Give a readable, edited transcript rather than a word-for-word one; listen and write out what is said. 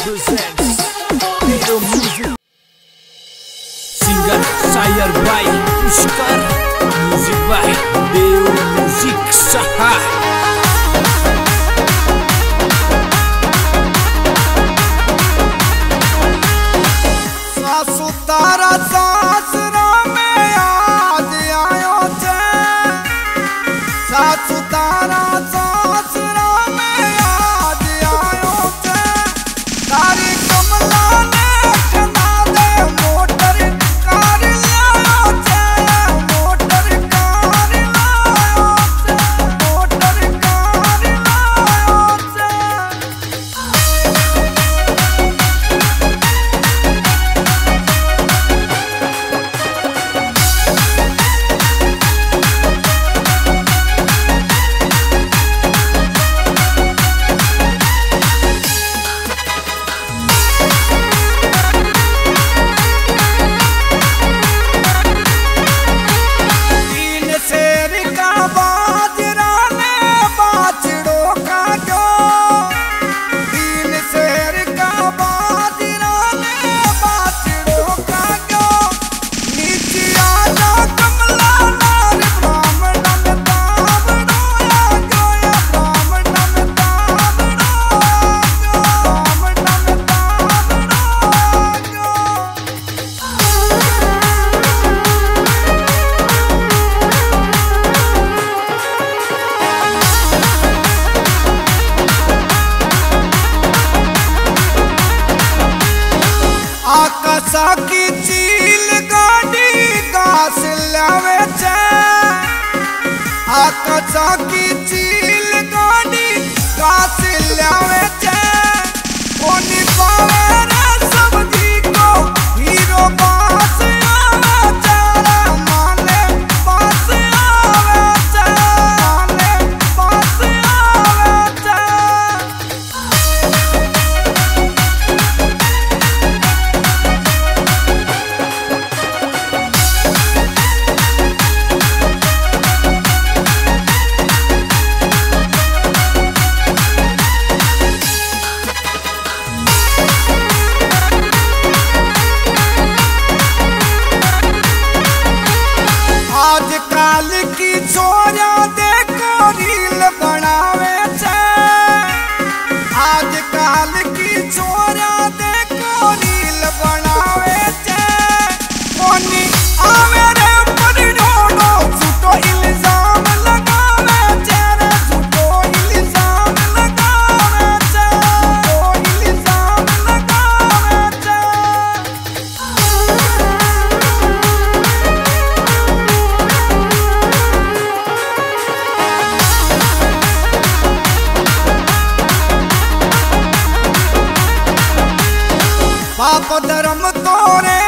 presents Hero Music. Singer Sayer by Pushkar, music by Deo Music Saha. तारा सासरा में आज आयो छे, सासु तारा सासरा में आज आयो छे। तारी कमला ने खना दे मोटर कार लायो छे, मोटर कार लायो छे, मोटर कार लायो छे। आकाशा की चील गाड़ी घास लावे छे, आकाशा की चील गाड़ी घास लावे छे। कोनी पावे रे सब्जी को हीरो पास आवे छे, माले पास आवे छे, माले पास आवे छे। आजकल की छोरा देखो रील बनावे छे, आजकल की छोरा देखो रील बनावे छे। कोनी आवे रे पर ढोढो झूठो इल्जाम लगावे छे रे, झूठो इल्जाम लगावे छे, झूठो इल्जाम लगावे छे। पाप धर्म तोरे